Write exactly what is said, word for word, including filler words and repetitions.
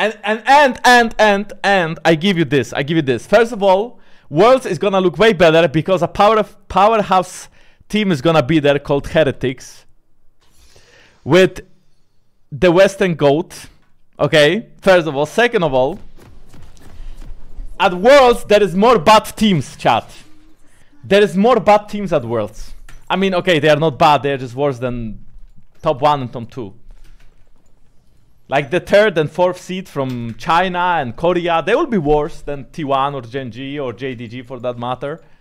And and and and and and I give you this. I give you this. First of all, Worlds is gonna look way better because a power of powerhouse team is gonna be there called Heretics with the Western Goat. Okay. First of all, second of all, at Worlds there is more bad teams, chat. There is more bad teams at Worlds. I mean, okay, they are not bad. They are just worse than top one and top two. Like the third and fourth seed from China and Korea, they will be worse than T one or Gen G or J D G for that matter.